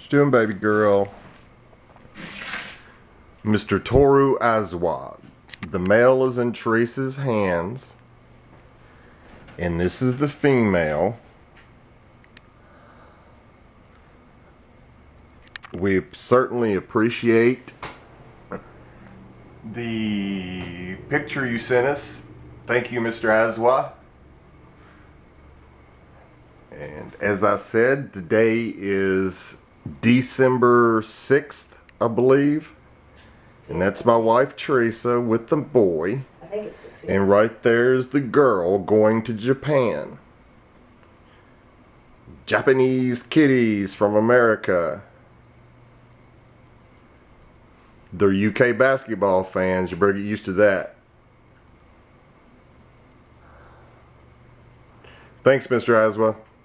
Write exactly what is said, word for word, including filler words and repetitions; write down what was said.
you doing, baby girl? Mister Tohru Aizawa. The male is in Teresa's hands, and this is the female. We certainly appreciate the picture you sent us. Thank you, Mister Aizawa. And as I said, today is December sixth, I believe. And that's my wife, Teresa, with the boy. I think it's the fifth. And right there is the girl going to Japan. Japanese kitties from America. They're U K basketball fans. You better get used to that. Thanks, Mister Aizawa.